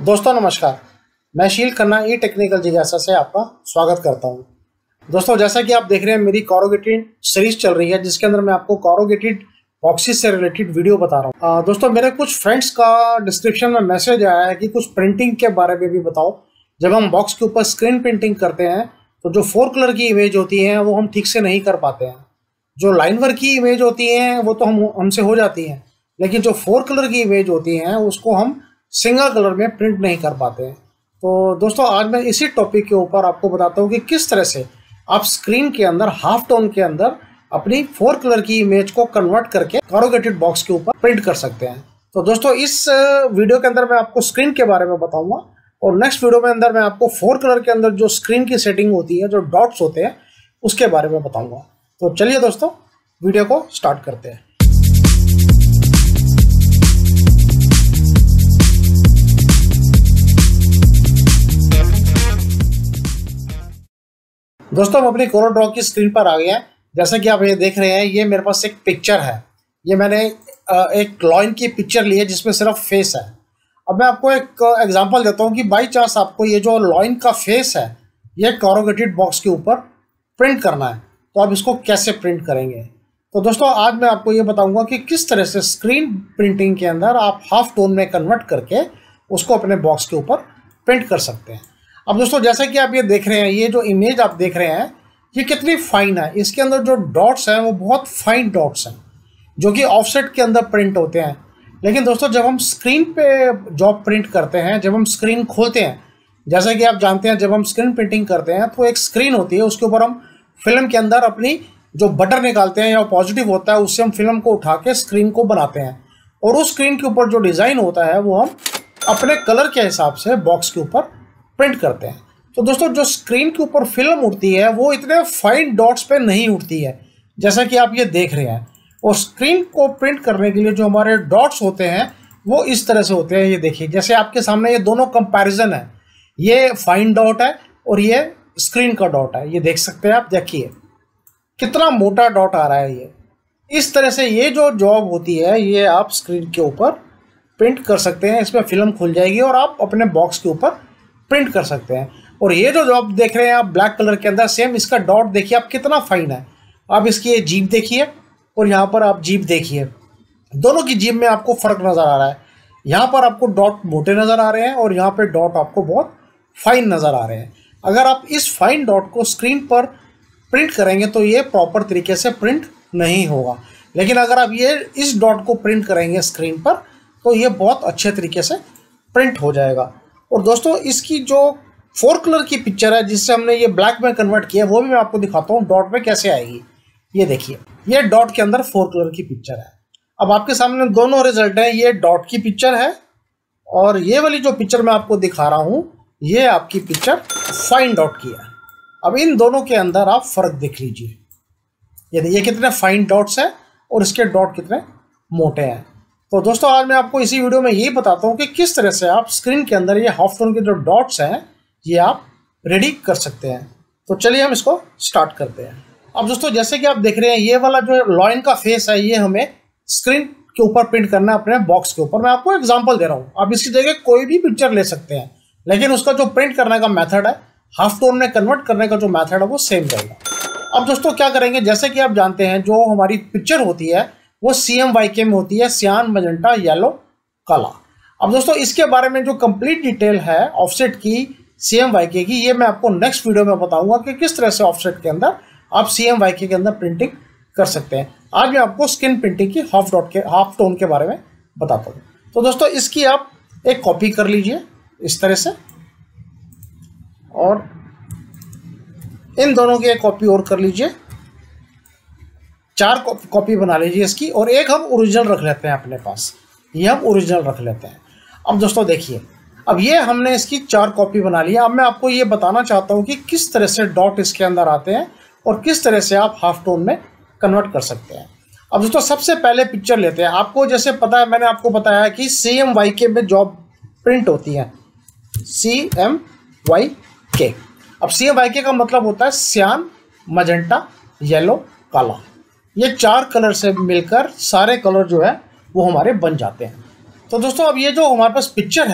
दोस्तों नमस्कार, मैं शील खन्ना ई टेक्निकल जिज्ञासा से आपका स्वागत करता हूं। दोस्तों जैसा कि आप देख रहे हैं मेरी कॉरोगेटेड सीरीज चल रही है जिसके अंदर मैं आपको कॉरोगेटेड बॉक्सेस से रिलेटेड वीडियो बता रहा हूं। दोस्तों मेरे कुछ फ्रेंड्स का डिस्क्रिप्शन में मैसेज आया है कि कुछ प्रिंटिंग के बारे में भी बताओ। जब हम बॉक्स के ऊपर स्क्रीन प्रिंटिंग करते हैं तो जो 4 कलर की इमेज होती है वो हम ठीक से नहीं कर पाते हैं। जो लाइन वर्क की इमेज होती है वो तो हमसे हो जाती है, लेकिन जो 4 कलर की इमेज होती है उसको हम सिंगल कलर में प्रिंट नहीं कर पाते हैं। तो दोस्तों आज मैं इसी टॉपिक के ऊपर आपको बताता हूँ कि किस तरह से आप स्क्रीन के अंदर हाफ टोन के अंदर अपनी 4 कलर की इमेज को कन्वर्ट करके कॉरुगेटेड बॉक्स के ऊपर प्रिंट कर सकते हैं। तो दोस्तों इस वीडियो के अंदर मैं आपको स्क्रीन के बारे में बताऊंगा और नेक्स्ट वीडियो में अंदर मैं आपको 4 कलर के अंदर जो स्क्रीन की सेटिंग होती है, जो डॉट्स होते हैं, उसके बारे में बताऊंगा। तो चलिए दोस्तों वीडियो को स्टार्ट करते हैं। दोस्तों हम अपनी कोरो ड्रॉ की स्क्रीन पर आ गए हैं। जैसा कि आप ये देख रहे हैं, ये मेरे पास एक पिक्चर है। ये मैंने एक लॉइन की पिक्चर ली है जिसमें सिर्फ फेस है। अब मैं आपको एक एग्जांपल देता हूँ कि बाई चांस आपको ये जो लॉइन का फेस है ये कॉरुगेटेड बॉक्स के ऊपर प्रिंट करना है, तो आप इसको कैसे प्रिंट करेंगे। तो दोस्तों आज मैं आपको ये बताऊँगा कि किस तरह से स्क्रीन प्रिंटिंग के अंदर आप हाफ टोन में कन्वर्ट करके उसको अपने बॉक्स के ऊपर प्रिंट कर सकते हैं। अब दोस्तों जैसा कि आप ये देख रहे हैं, ये जो इमेज आप देख रहे हैं ये कितनी फाइन है। इसके अंदर जो डॉट्स हैं वो बहुत फाइन डॉट्स हैं जो कि ऑफसेट के अंदर प्रिंट होते हैं। लेकिन दोस्तों जब हम स्क्रीन पे जॉब प्रिंट करते हैं, जब हम स्क्रीन खोलते हैं, जैसा कि आप जानते हैं जब हम स्क्रीन प्रिंटिंग करते हैं तो एक स्क्रीन होती है, उसके ऊपर हम फिल्म के अंदर अपनी जो बटर निकालते हैं या पॉजिटिव होता है उससे हम फिल्म को उठा के स्क्रीन को बनाते हैं और उस स्क्रीन के ऊपर जो डिज़ाइन होता है वो हम अपने कलर के हिसाब से बॉक्स के ऊपर प्रिंट करते हैं। तो दोस्तों जो स्क्रीन के ऊपर फिल्म उड़ती है वो इतने फाइन डॉट्स पे नहीं उड़ती है जैसा कि आप ये देख रहे हैं। और स्क्रीन को प्रिंट करने के लिए जो हमारे डॉट्स होते हैं वो इस तरह से होते हैं। ये देखिए, जैसे आपके सामने ये दोनों कंपैरिजन है, ये फाइन डॉट है और ये स्क्रीन का डॉट है। ये देख सकते हैं आप, देखिए कितना मोटा डॉट आ रहा है। ये इस तरह से ये जो जॉब होती है ये आप स्क्रीन के ऊपर प्रिंट कर सकते हैं। इसमें फिल्म खुल जाएगी और आप अपने बॉक्स के ऊपर प्रिंट कर सकते हैं। और ये जो जॉब देख रहे हैं आप ब्लैक कलर के अंदर, सेम इसका डॉट देखिए आप कितना फाइन है। आप इसकी ये जीभ देखिए और यहाँ पर आप जीभ देखिए, दोनों की जीभ में आपको फ़र्क नज़र आ रहा है। यहाँ पर आपको डॉट मोटे नज़र आ रहे हैं और यहाँ पर डॉट आपको बहुत फाइन नज़र आ रहे हैं। अगर आप इस फाइन डॉट को स्क्रीन पर प्रिंट करेंगे तो ये प्रॉपर तरीके से प्रिंट नहीं होगा, लेकिन अगर आप ये इस डॉट को प्रिंट करेंगे स्क्रीन पर तो ये बहुत अच्छे तरीके से प्रिंट हो जाएगा। और दोस्तों इसकी जो 4 कलर की पिक्चर है जिससे हमने ये ब्लैक में कन्वर्ट किया वो भी मैं आपको दिखाता हूँ डॉट में कैसे आएगी। ये देखिए, ये डॉट के अंदर 4 कलर की पिक्चर है। अब आपके सामने दोनों रिजल्ट हैं, ये डॉट की पिक्चर है और ये वाली जो पिक्चर मैं आपको दिखा रहा हूँ ये आपकी पिक्चर फाइन डॉट की है। अब इन दोनों के अंदर आप फ़र्क देख लीजिए, ये कितने फाइन डॉट्स हैं और इसके डॉट कितने मोटे हैं। तो दोस्तों आज मैं आपको इसी वीडियो में यही बताता हूँ कि किस तरह से आप स्क्रीन के अंदर ये हाफ टोन के जो डॉट्स हैं ये आप रेडी कर सकते हैं। तो चलिए हम इसको स्टार्ट करते हैं। अब दोस्तों जैसे कि आप देख रहे हैं ये वाला जो लॉइन का फेस है ये हमें स्क्रीन के ऊपर प्रिंट करना है अपने बॉक्स के ऊपर। मैं आपको एग्जाम्पल दे रहा हूँ, आप इसकी जगह कोई भी पिक्चर ले सकते हैं, लेकिन उसका जो प्रिंट करने का मैथड है, हाफ टोन में कन्वर्ट करने का जो मैथड है वो सेम रहेगा। अब दोस्तों क्या करेंगे, जैसे कि आप जानते हैं जो हमारी पिक्चर होती है वो CMYK में होती है, सियान, मजेंटा, येलो, काला। अब दोस्तों इसके बारे में जो कंप्लीट डिटेल है ऑफसेट की, CMYK की, ये मैं आपको नेक्स्ट वीडियो में बताऊंगा कि किस तरह से ऑफसेट के अंदर आप CMYK के अंदर प्रिंटिंग कर सकते हैं। आज मैं आपको स्क्रीन प्रिंटिंग की हाफ टोन के बारे में बताता हूँ। तो दोस्तों इसकी आप एक कॉपी कर लीजिए इस तरह से और इन दोनों की एक कॉपी और कर लीजिए, 4 कॉपी बना लीजिए इसकी, और एक हम ओरिजिनल रख लेते हैं अपने पास, ये हम ओरिजिनल रख लेते हैं। अब दोस्तों देखिए, अब ये हमने इसकी 4 कॉपी बना ली। अब मैं आपको ये बताना चाहता हूँ कि किस तरह से डॉट इसके अंदर आते हैं और किस तरह से आप हाफ टोन में कन्वर्ट कर सकते हैं। अब दोस्तों सबसे पहले पिक्चर लेते हैं। आपको जैसे पता है, मैंने आपको बताया कि CMYK में जॉब प्रिंट होती है, CMYK। अब CMYK का मतलब होता है सियान, मजेंटा, येलो, काला। ये 4 कलर से मिलकर सारे कलर जो है वो हमारे बन जाते हैं। तो दोस्तों अब ये जो हमारे पास पिक्चर है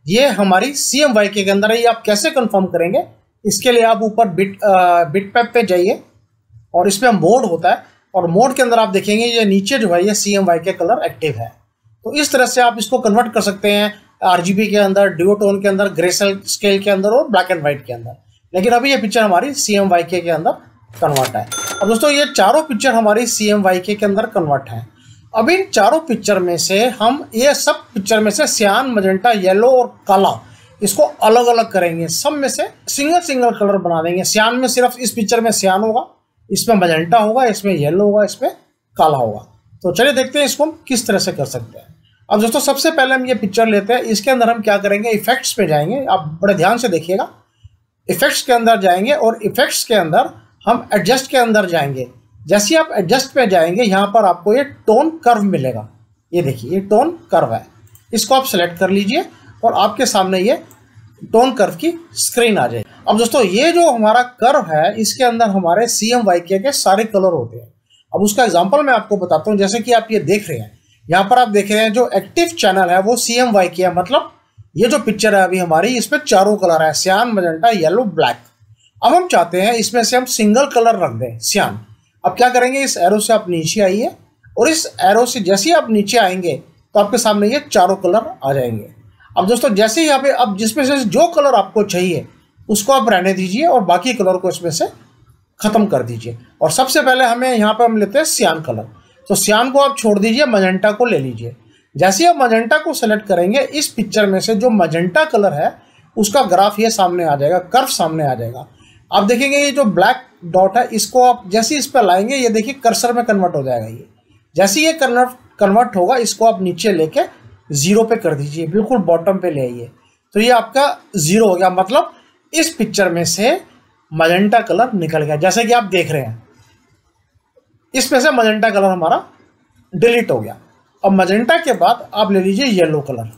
ये हमारी CMYK के अंदर है। ये आप कैसे कंफर्म करेंगे, इसके लिए आप ऊपर बिटमैप पे जाइए और इसमें मोड होता है, और मोड के अंदर आप देखेंगे ये नीचे जो है ये CMYK कलर एक्टिव है। तो इस तरह से आप इसको कन्वर्ट कर सकते हैं RGB के अंदर, ड्यूओटोन के अंदर, ग्रे स्केल के अंदर और ब्लैक एंड व्हाइट के अंदर। लेकिन अभी ये पिक्चर हमारी CMYK के अंदर कन्वर्ट है। अब दोस्तों ये चारों पिक्चर हमारी CMYK के अंदर कन्वर्ट है। अब इन चारों पिक्चर में से हम ये सब पिक्चर में से सियान, मजेंटा, येलो और काला इसको अलग अलग करेंगे। सब में से सिंगल सिंगल कलर बना देंगे। सियान में सिर्फ इस पिक्चर में सियान होगा, इसमें मजेंटा होगा, इसमें येलो होगा, इसमें काला होगा। तो चलिए देखते हैं इसको हम किस तरह से कर सकते हैं। अब दोस्तों सबसे पहले हम ये पिक्चर लेते हैं। इसके अंदर हम क्या करेंगे, इफेक्ट्स पे जाएंगे। आप बड़े ध्यान से देखिएगा, इफेक्ट्स के अंदर जाएंगे और इफेक्ट्स के अंदर हम एडजस्ट के अंदर जाएंगे। जैसे आप एडजस्ट पे जाएंगे यहाँ पर आपको ये टोन कर्व मिलेगा। ये देखिए ये टोन कर्व है, इसको आप सेलेक्ट कर लीजिए और आपके सामने ये टोन कर्व की स्क्रीन आ जाएगी। अब दोस्तों ये जो हमारा कर्व है इसके अंदर हमारे CMYK के सारे कलर होते हैं। अब उसका एग्जांपल मैं आपको बताता हूँ। जैसे कि आप ये देख रहे हैं, यहाँ पर आप देख रहे हैं जो एक्टिव चैनल है वो CMYK है। मतलब ये जो पिक्चर है अभी हमारी, इसमें चारों कलर है, सियान, मजेंटा, येलो, ब्लैक। अब हम चाहते हैं इसमें से हम सिंगल कलर रख दें, सियान। अब क्या करेंगे, इस एरो से आप नीचे आइए और इस एरो से जैसे ही आप नीचे आएंगे तो आपके सामने ये चारों कलर आ जाएंगे। अब दोस्तों जैसे ही यहाँ पे अब जिसमें से जो कलर आपको चाहिए उसको आप रहने दीजिए और बाकी कलर को इसमें से ख़त्म कर दीजिए। और सबसे पहले हमें यहाँ पे हम लेते हैं सियान कलर। तो सियान को आप छोड़ दीजिए, मजेंटा को ले लीजिए। जैसे ही आप मजेंटा को सेलेक्ट करेंगे, इस पिक्चर में से जो मजेंटा कलर है उसका ग्राफ ये सामने आ जाएगा, कर्व सामने आ जाएगा। आप देखेंगे ये जो ब्लैक डॉट है इसको आप जैसे इस पर लाएंगे, ये देखिए कर्सर में कन्वर्ट हो जाएगा। ये जैसे ये कन्वर्ट होगा, इसको आप नीचे लेके 0 पे कर दीजिए, बिल्कुल बॉटम पे ले आइए। तो ये आपका 0 हो गया। मतलब इस पिक्चर में से मजेंटा कलर निकल गया। जैसे कि आप देख रहे हैं इसमें से मजेंटा कलर हमारा डिलीट हो गया। अब मजेंटा के बाद आप ले लीजिए येलो कलर।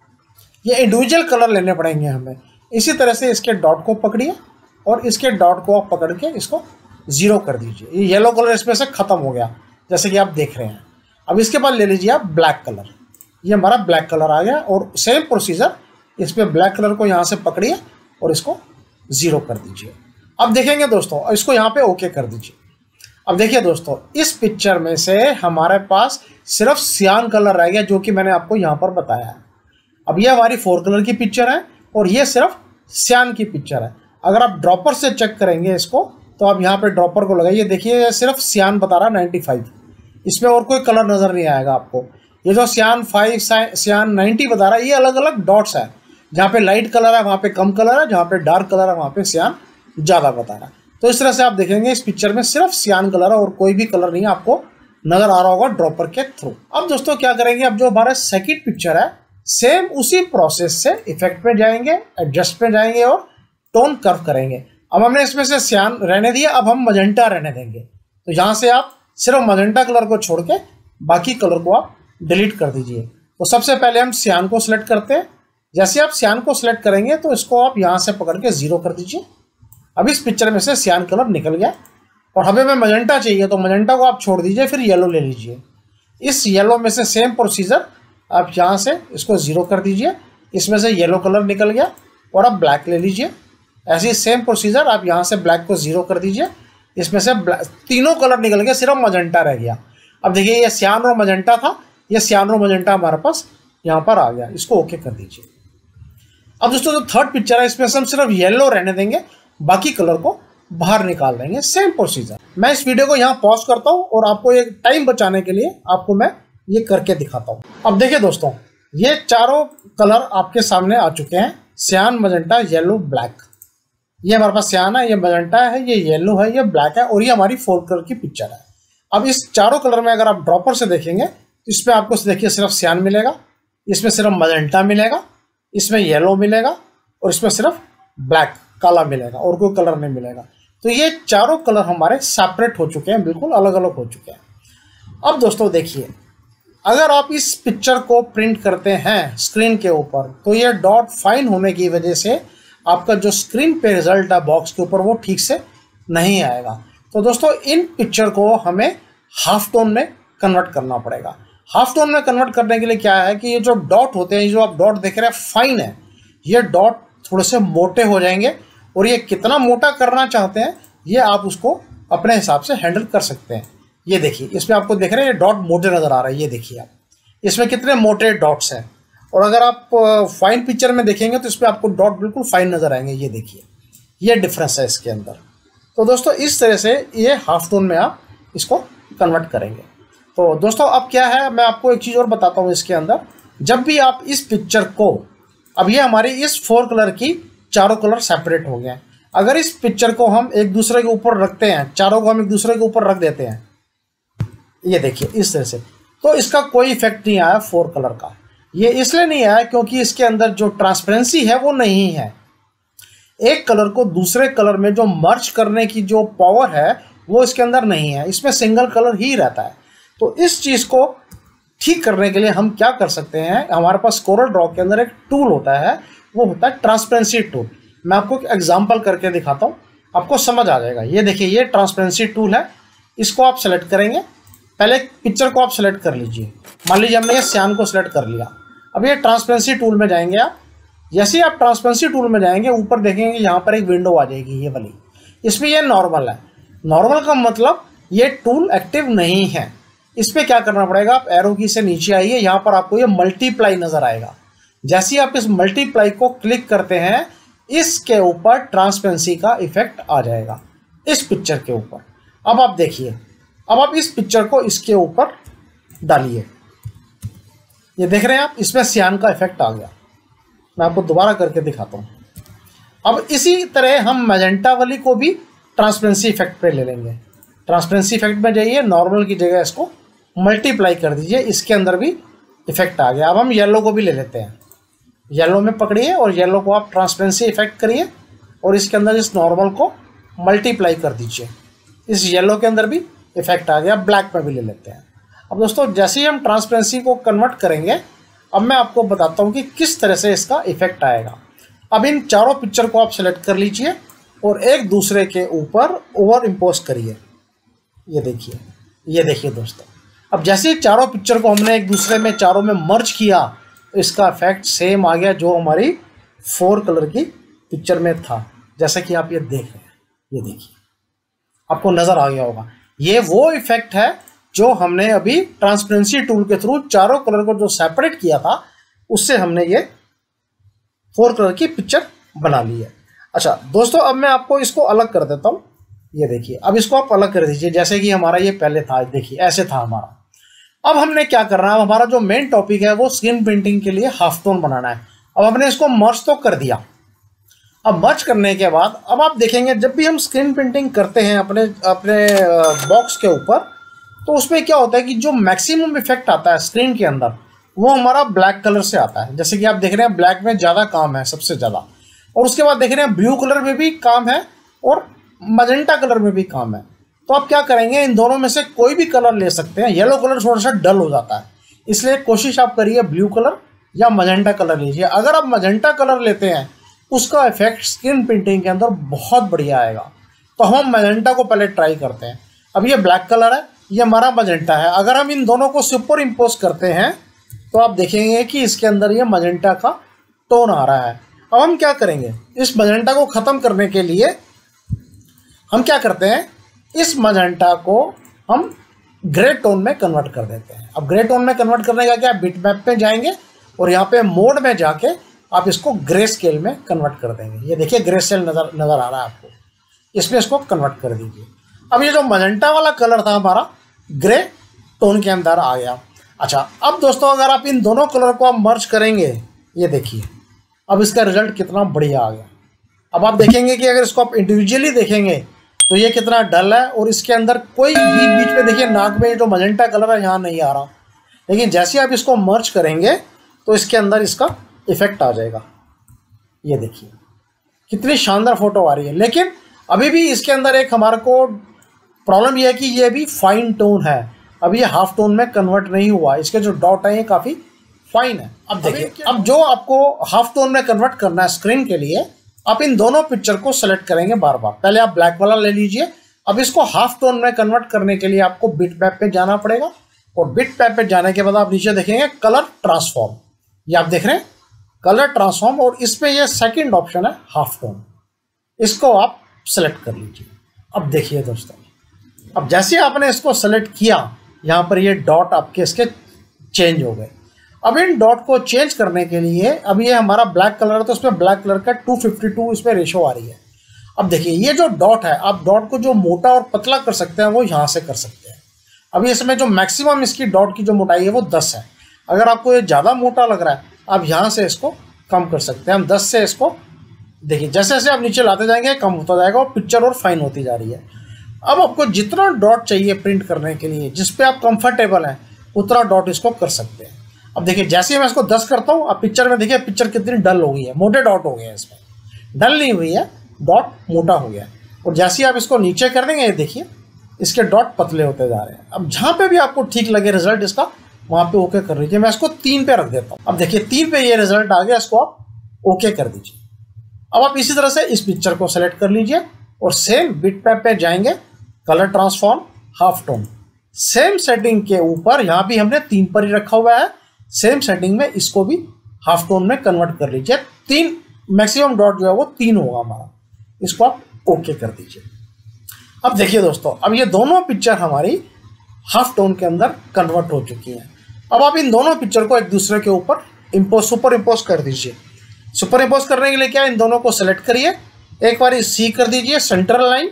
ये इंडिविजुअल कलर लेने पड़ेंगे हमें। इसी तरह से इसके डॉट को पकड़िए और इसके डॉट को आप पकड़ के इसको 0 कर दीजिए। ये येलो कलर इसमें से ख़त्म हो गया, जैसे कि आप देख रहे हैं। अब इसके बाद ले लीजिए आप ब्लैक कलर। ये हमारा ब्लैक कलर आ गया और सेम प्रोसीजर, इसमें ब्लैक कलर को यहाँ से पकड़िए और इसको 0 कर दीजिए। अब देखेंगे दोस्तों, इसको यहाँ पे ओके कर दीजिए। अब देखिए दोस्तों, इस पिक्चर में से हमारे पास सिर्फ सियान कलर रह गया, जो कि मैंने आपको यहाँ पर बताया है। अब ये हमारी 4 कलर की पिक्चर है और ये सिर्फ सियान की पिक्चर है। अगर आप ड्रॉपर से चेक करेंगे इसको, तो आप यहाँ पे ड्रॉपर को लगाइए, देखिए सिर्फ सियान बता रहा 95। इसमें और कोई कलर नज़र नहीं आएगा आपको। ये जो सियान 5, सियान 90 बता रहा है, ये अलग अलग डॉट्स है। जहाँ पे लाइट कलर है वहाँ पे कम कलर है, जहाँ पे डार्क कलर है वहाँ पे सियान ज़्यादा बता रहा है। तो इस तरह से आप देखेंगे इस पिक्चर में सिर्फ सियान कलर है और कोई भी कलर नहीं आपको नज़र आ रहा होगा ड्रॉपर के थ्रू। अब दोस्तों क्या करेंगे, अब जो हमारा सेकंड पिक्चर है, सेम उसी प्रोसेस से इफेक्ट पे जाएंगे, एडजस्ट पे जाएंगे और टोन कर्व करेंगे। अब हमने इसमें से सियान रहने दिया, अब हम मजेंटा रहने देंगे। तो यहाँ से आप सिर्फ मजेंटा कलर को छोड़ के बाकी कलर को आप डिलीट कर दीजिए। तो सबसे पहले हम सियान को सिलेक्ट करते हैं। जैसे आप सियान को सिलेक्ट करेंगे तो इसको आप यहाँ से पकड़ के 0 कर दीजिए। अब इस पिक्चर में से सियान कलर निकल गया और हमें मजेंटा चाहिए, तो मजेंटा को आप छोड़ दीजिए, फिर येलो ले लीजिए। इस येलो में से सेम प्रोसीजर, आप यहाँ से इसको 0 कर दीजिए, इसमें से येलो कलर निकल गया और अब ब्लैक ले लीजिए। ऐसी सेम प्रोसीजर, आप यहाँ से ब्लैक को 0 कर दीजिए, इसमें से तीनों कलर निकल गए, सिर्फ मजेंटा रह गया। अब देखिए ये सियान और मजेंटा था, ये सियान और मजेंटा हमारे पास यहाँ पर आ गया, इसको ओके कर दीजिए। अब दोस्तों जो थर्ड पिक्चर है इसमें से हम सिर्फ येलो रहने देंगे, बाकी कलर को बाहर निकाल देंगे, सेम प्रोसीजर। मैं इस वीडियो को यहाँ पॉज करता हूँ और आपको ये टाइम बचाने के लिए आपको मैं ये करके दिखाता हूँ। अब देखिए दोस्तों, ये चारों कलर आपके सामने आ चुके हैं, सियान, मजेंटा, येलो, ब्लैक। ये हमारे पास सियान है, ये मजेंटा है, ये येलो है, ये ब्लैक है और ये हमारी 4 कलर की पिक्चर है। अब इस चारों कलर में अगर आप ड्रॉपर से देखेंगे तो इसमें आपको देखिए सिर्फ सियान मिलेगा, इसमें सिर्फ मजेंटा मिलेगा, इसमें येलो मिलेगा और इसमें सिर्फ ब्लैक काला मिलेगा और कोई कलर नहीं मिलेगा। तो ये चारों कलर हमारे सेपरेट हो चुके हैं, बिल्कुल अलग अलग हो चुके हैं। अब दोस्तों देखिए, अगर आप इस पिक्चर को प्रिंट करते हैं स्क्रीन के ऊपर, तो ये डॉट फाइन होने की वजह से आपका जो स्क्रीन पे रिजल्ट है बॉक्स के ऊपर वो ठीक से नहीं आएगा। तो दोस्तों इन पिक्चर को हमें हाफ टोन में कन्वर्ट करना पड़ेगा। हाफ टोन में कन्वर्ट करने के लिए क्या है कि ये जो डॉट होते हैं, जो आप डॉट देख रहे हैं फाइन है, ये डॉट थोड़े से मोटे हो जाएंगे, और ये कितना मोटा करना चाहते हैं ये आप उसको अपने हिसाब से हैंडल कर सकते हैं। ये देखिए, इसमें आपको देख रहे हैं ये डॉट मोटे नज़र आ रहा है। ये देखिए आप, इसमें कितने मोटे डॉट्स हैं, और अगर आप फाइन पिक्चर में देखेंगे तो इसमें आपको डॉट बिल्कुल फाइन नज़र आएंगे। ये देखिए, ये डिफरेंस है इसके अंदर। तो दोस्तों इस तरह से ये हाफ टोन में आप इसको कन्वर्ट करेंगे। तो दोस्तों अब क्या है, मैं आपको एक चीज़ और बताता हूँ इसके अंदर। जब भी आप इस पिक्चर को, अब ये हमारी इस 4 कलर की चारों कलर सेपरेट हो गए हैं, अगर इस पिक्चर को हम एक दूसरे के ऊपर रखते हैं, चारों को हम एक दूसरे के ऊपर रख देते हैं, ये देखिए इस तरह से, तो इसका कोई इफेक्ट नहीं आया 4 कलर का। ये इसलिए नहीं आया क्योंकि इसके अंदर जो ट्रांसपेरेंसी है वो नहीं है। एक कलर को दूसरे कलर में जो मर्ज करने की जो पावर है वो इसके अंदर नहीं है, इसमें सिंगल कलर ही रहता है। तो इस चीज़ को ठीक करने के लिए हम क्या कर सकते हैं, हमारे पास कोरल ड्रॉ के अंदर एक टूल होता है, वो होता है ट्रांसपेरेंसी टूल। मैं आपको एक एग्जांपल करके दिखाता हूँ, आपको समझ आ जाएगा। ये देखिए, ये ट्रांसपेरेंसी टूल है, इसको आप सेलेक्ट करेंगे। पहले पिक्चर को आप सेलेक्ट कर लीजिए, मान लीजिए हमने ये सियान को सेलेक्ट कर लिया। अब ये ट्रांसपेरेंसी टूल में जाएंगे आप। जैसे ही आप ट्रांसपेरेंसी टूल में जाएंगे, ऊपर देखेंगे यहाँ पर एक विंडो आ जाएगी ये वाली, इसमें ये नॉर्मल है। नॉर्मल का मतलब ये टूल एक्टिव नहीं है। इस पर क्या करना पड़ेगा, आप एरो की से नीचे आइए, यहाँ पर आपको ये मल्टीप्लाई नज़र आएगा। जैसे ही आप इस मल्टीप्लाई को क्लिक करते हैं, इसके ऊपर ट्रांसपेरेंसी का इफेक्ट आ जाएगा इस पिक्चर के ऊपर। अब आप देखिए, अब आप इस पिक्चर को इसके ऊपर डालिए, ये देख रहे हैं आप, इसमें सियान का इफेक्ट आ गया। मैं आपको दोबारा करके दिखाता हूँ। अब इसी तरह हम मैजेंटा वाली को भी ट्रांसपेरेंसी इफेक्ट पे ले लेंगे। ट्रांसपेरेंसी इफेक्ट में जाइए, नॉर्मल की जगह इसको मल्टीप्लाई कर दीजिए, इसके अंदर भी इफेक्ट आ गया। अब हम येलो को भी ले लेते हैं, येलो में पकड़िए और येलो को आप ट्रांसपेरेंसी इफेक्ट करिए, और इसके अंदर इस नॉर्मल को मल्टीप्लाई कर दीजिए, इस येलो के अंदर भी इफेक्ट आ गया। ब्लैक में भी ले लेते हैं। अब दोस्तों जैसे ही हम ट्रांसपेरेंसी को कन्वर्ट करेंगे, अब मैं आपको बताता हूँ कि किस तरह से इसका इफेक्ट आएगा। अब इन चारों पिक्चर को आप सेलेक्ट कर लीजिए और एक दूसरे के ऊपर ओवर इम्पोज करिए। ये देखिए, ये देखिए दोस्तों, अब जैसे ही चारों पिक्चर को हमने एक दूसरे में चारों में मर्ज किया, तो इसका इफेक्ट सेम आ गया जो हमारी 4 कलर की पिक्चर में था। जैसा कि आप ये देख रहे हैं, ये देखिए, आपको नज़र आ गया होगा। ये वो इफेक्ट है जो हमने अभी ट्रांसपेरेंसी टूल के थ्रू चारों कलर को जो सेपरेट किया था, उससे हमने ये 4 कलर की पिक्चर बना ली है। अच्छा दोस्तों, अब मैं आपको इसको अलग कर देता हूँ। ये देखिए, अब इसको आप अलग कर दीजिए, जैसे कि हमारा ये पहले था, देखिए ऐसे था हमारा। अब हमने क्या करना है, हमारा जो मेन टॉपिक है वो स्क्रीन प्रिंटिंग के लिए हाफ टोन बनाना है। अब हमने इसको मर्ज तो कर दिया। अब मर्ज करने के बाद अब आप देखेंगे, जब भी हम स्क्रीन प्रिंटिंग करते हैं अपने बॉक्स के ऊपर, तो उसमें क्या होता है कि जो मैक्सिमम इफेक्ट आता है स्क्रीन के अंदर, वो हमारा ब्लैक कलर से आता है। जैसे कि आप देख रहे हैं, ब्लैक में ज़्यादा काम है, सबसे ज़्यादा। और उसके बाद देख रहे हैं ब्लू कलर में भी काम है और मजेंटा कलर में भी काम है। तो आप क्या करेंगे, इन दोनों में से कोई भी कलर ले सकते हैं। येलो कलर थोड़ा सा डल हो जाता है, इसलिए कोशिश आप करिए ब्लू कलर या मजेंटा कलर लीजिए। अगर आप मजेंटा कलर लेते हैं, उसका इफेक्ट स्क्रीन प्रिंटिंग के अंदर बहुत बढ़िया आएगा। तो हम मजेंटा को पहले ट्राई करते हैं। अब ये ब्लैक कलर है, ये हमारा मजेंटा है। अगर हम इन दोनों को सुपर इम्पोज करते हैं, तो आप देखेंगे कि इसके अंदर ये मजेंटा का टोन आ रहा है। अब हम क्या करेंगे, इस मजेंटा को ख़त्म करने के लिए हम क्या करते हैं, इस मजेंटा को हम ग्रे टोन में कन्वर्ट कर देते हैं। अब ग्रे टोन में कन्वर्ट करने का क्या, बिट मैप पे जाएंगे और यहाँ पे मोड में जाके आप इसको ग्रे स्केल में कन्वर्ट कर देंगे। ये देखिए ग्रे स्केल नज़र आ रहा है आपको, इसमें इसको कन्वर्ट कर दीजिए। अब ये जो मजेंटा वाला कलर था हमारा, ग्रे टोन के अंदर आ गया। अच्छा, अब दोस्तों अगर आप इन दोनों कलर को आप मर्ज करेंगे, ये देखिए अब इसका रिजल्ट कितना बढ़िया आ गया। अब आप देखेंगे कि अगर इसको आप इंडिविजुअली देखेंगे तो ये कितना डल है, और इसके अंदर कोई बीच में देखिए नाक में जो मजेंटा कलर है यहाँ नहीं आ रहा। लेकिन जैसे आप इसको मर्ज करेंगे तो इसके अंदर इसका इफेक्ट आ जाएगा। ये देखिए कितनी शानदार फोटो आ रही है। लेकिन अभी भी इसके अंदर एक हमारे को प्रॉब्लम यह है कि ये भी फाइन टोन है, अभी ये हाफ टोन में कन्वर्ट नहीं हुआ। इसके जो डॉट है ये काफ़ी फाइन है। अब देखिए, अब जो आपको हाफ टोन में कन्वर्ट करना है स्क्रीन के लिए, आप इन दोनों पिक्चर को सेलेक्ट करेंगे बार बार। पहले आप ब्लैक वाला ले लीजिए। अब इसको हाफ टोन में कन्वर्ट करने के लिए आपको बिट मैप पे जाना पड़ेगा, और बिट मैप पे जाने के बाद आप नीचे देखेंगे कलर ट्रांसफॉर्म, ये आप देख रहे हैं कलर ट्रांसफॉर्म, और इसमें ये सेकंड ऑप्शन है हाफ टोन, इसको आप सेलेक्ट कर लीजिए। अब देखिए दोस्तों, अब जैसे आपने इसको सेलेक्ट किया, यहाँ पर ये डॉट आपके इसके चेंज हो गए। अब इन डॉट को चेंज करने के लिए, अब ये हमारा ब्लैक कलर है तो इसमें ब्लैक कलर का 252 इसमें रेशो आ रही है। अब देखिए ये जो डॉट है, आप डॉट को जो मोटा और पतला कर सकते हैं वो यहाँ से कर सकते हैं। अभी इसमें जो मैक्सिमम इसकी डॉट की जो मोटाई है वो 10 है। अगर आपको ये ज़्यादा मोटा लग रहा है, आप यहाँ से इसको कम कर सकते हैं। हम 10 से इसको, देखिए जैसे जैसे आप नीचे लाते जाएंगे कम होता जाएगा और पिक्चर और फाइन होती जा रही है। अब आपको जितना डॉट चाहिए प्रिंट करने के लिए, जिस पे आप कंफर्टेबल हैं, उतना डॉट इसको कर सकते हैं। अब देखिए जैसे ही मैं इसको 10 करता हूँ, अब पिक्चर में देखिए पिक्चर कितनी डल हो गई है, मोटे डॉट हो गए हैं, इसमें डल नहीं हुई है, डॉट मोटा हो गया। और जैसे ही आप इसको नीचे कर देंगे, ये देखिए इसके डॉट पतले होते जा रहे हैं। अब जहाँ पे भी आपको ठीक लगे रिजल्ट इसका, वहाँ पे ओके कर लीजिए। मैं इसको 3 पे रख देता हूँ। अब देखिए 3 पे ये रिजल्ट आ गया, इसको आप ओके कर दीजिए। अब आप इसी तरह से इस पिक्चर को सेलेक्ट कर लीजिए और सेम बिटमैप पे जाएंगे, colour transform half tone, same setting के ऊपर यहाँ भी हमने 3 पर ही रखा हुआ है, सेम सेटिंग में इसको भी हाफ टोन में कन्वर्ट कर लीजिए। 3 मैक्सिमम डॉट जो है वो 3 होगा हमारा, इसको आप ओके कर दीजिए। अब देखिए दोस्तों, अब ये दोनों पिक्चर हमारी हाफ टोन के अंदर कन्वर्ट हो चुकी हैं। अब आप इन दोनों पिक्चर को एक दूसरे के ऊपर सुपर इम्पोज कर दीजिए। सुपर इम्पोज करने के लिए क्या, इन दोनों को सेलेक्ट करिए, एक बारी सी कर दीजिए सेंटर लाइन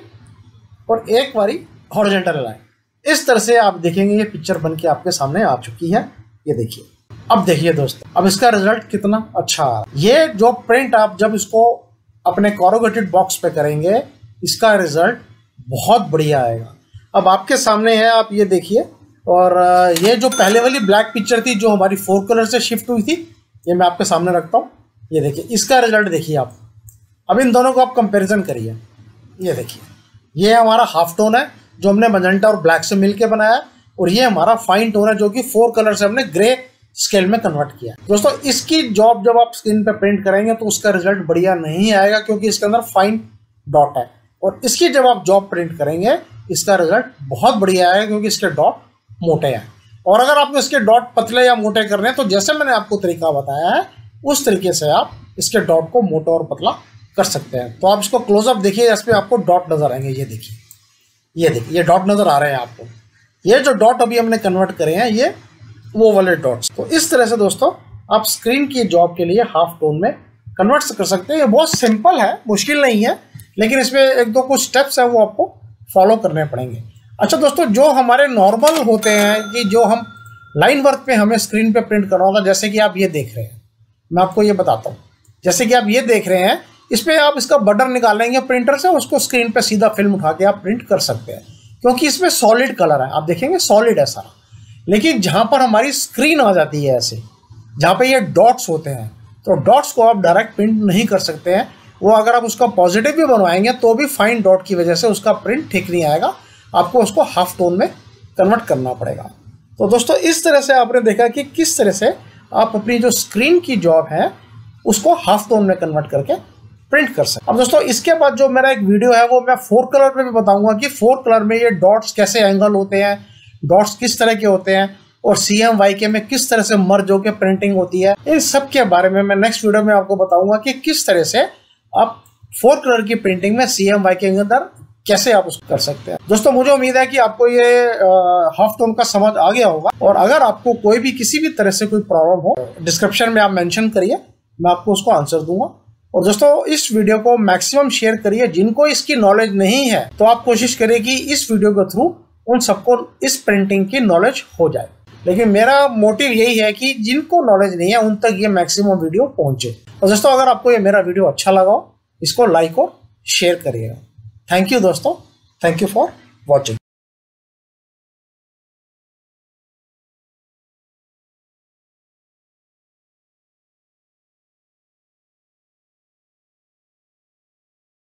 और एक बारी हॉरिजॉन्टल लाइन। इस तरह से आप देखेंगे ये पिक्चर बन के आपके सामने आ चुकी है। ये देखिए, अब देखिए दोस्तों, अब इसका रिजल्ट कितना अच्छा आ रहा है। ये जो प्रिंट आप जब इसको अपने कोरुगेटेड बॉक्स पे करेंगे, इसका रिजल्ट बहुत बढ़िया आएगा। अब आपके सामने है, आप ये देखिए। और ये जो पहले वाली ब्लैक पिक्चर थी जो हमारी 4 कलर से शिफ्ट हुई थी, ये मैं आपके सामने रखता हूँ। ये देखिए इसका रिजल्ट देखिए आप। अब इन दोनों को आप कंपैरिजन करिए। ये देखिए, ये हमारा हाफ टोन है जो हमने मजेंटा और ब्लैक से मिलके बनाया है, और ये हमारा फाइन टोन है जो कि 4 कलर से हमने ग्रे स्केल में कन्वर्ट किया। दोस्तों इसकी जॉब जब आप स्क्रीन पे प्रिंट करेंगे तो उसका रिजल्ट बढ़िया नहीं आएगा, क्योंकि इसके अंदर फाइन डॉट है। और इसकी जब आप जॉब प्रिंट करेंगे, इसका रिजल्ट बहुत बढ़िया आएगा, क्योंकि इसके डॉट मोटे हैं। और अगर आपको इसके डॉट पतले या मोटे करने हैं, तो जैसे मैंने आपको तरीका बताया है, उस तरीके से आप इसके डॉट को मोटा और पतला कर सकते हैं। तो आप इसको क्लोजअप देखिए, इस पर आपको डॉट नजर आएंगे। ये देखिए, ये देखिए, ये डॉट नजर आ रहे हैं आपको। ये जो डॉट अभी हमने कन्वर्ट करे हैं, ये वो वाले डॉट्स। तो इस तरह से दोस्तों आप स्क्रीन की जॉब के लिए हाफ टोन में कन्वर्ट कर सकते हैं। ये बहुत सिंपल है, मुश्किल नहीं है, लेकिन इसमें 1-2 कुछ स्टेप्स हैं वो आपको फॉलो करने पड़ेंगे। अच्छा दोस्तों, जो हमारे नॉर्मल होते हैं कि जो हम लाइन वर्क पे हमें स्क्रीन पे प्रिंट करना होता है, जैसे कि आप ये देख रहे हैं, मैं आपको ये बताता हूँ। जैसे कि आप ये देख रहे हैं, इस पर आप इसका बटन निकाल लेंगे प्रिंटर से, उसको स्क्रीन पे सीधा फिल्म उठा के आप प्रिंट कर सकते हैं, क्योंकि इसमें सॉलिड कलर है। आप देखेंगे सॉलिड है सारा। लेकिन जहाँ पर हमारी स्क्रीन आ जाती है ऐसे, जहाँ पे ये डॉट्स होते हैं, तो डॉट्स को आप डायरेक्ट प्रिंट नहीं कर सकते हैं। वो अगर आप उसका पॉजिटिव भी बनवाएंगे तो भी फाइन डॉट की वजह से उसका प्रिंट ठीक नहीं आएगा, आपको उसको हाफ टोन में कन्वर्ट करना पड़ेगा। तो दोस्तों इस तरह से आपने देखा कि किस तरह से आप अपनी जो स्क्रीन की जॉब है उसको हाफ टोन में कन्वर्ट करके प्रिंट कर सकते। अब दोस्तों इसके बाद जो मेरा एक वीडियो है वो मैं 4 कलर में भी बताऊंगा कि 4 कलर में ये डॉट्स कैसे एंगल होते हैं, डॉट्स किस तरह के होते हैं, और CMYK में किस तरह से मर्ज होकर प्रिंटिंग होती है। इन सब के बारे में मैं नेक्स्ट वीडियो में आपको बताऊंगा कि किस तरह से आप 4 कलर की प्रिंटिंग में CMYK के अंदर कैसे आप उसको कर सकते हैं। दोस्तों मुझे उम्मीद है कि आपको ये हाफ टोन का समझ आ गया होगा, और अगर आपको कोई भी किसी भी तरह से कोई प्रॉब्लम हो, डिस्क्रिप्शन में आप मेंशन करिए, मैं आपको उसको आंसर दूंगा। और दोस्तों इस वीडियो को मैक्सिमम शेयर करिए। जिनको इसकी नॉलेज नहीं है तो आप कोशिश करिए कि इस वीडियो के थ्रू उन सबको इस प्रिंटिंग की नॉलेज हो जाए। लेकिन मेरा मोटिव यही है कि जिनको नॉलेज नहीं है उन तक ये मैक्सिमम वीडियो पहुंचे। और दोस्तों अगर आपको ये मेरा वीडियो अच्छा लगा हो, इसको लाइक और शेयर करिएगा। थैंक यू दोस्तों, थैंक यू फॉर वॉचिंग।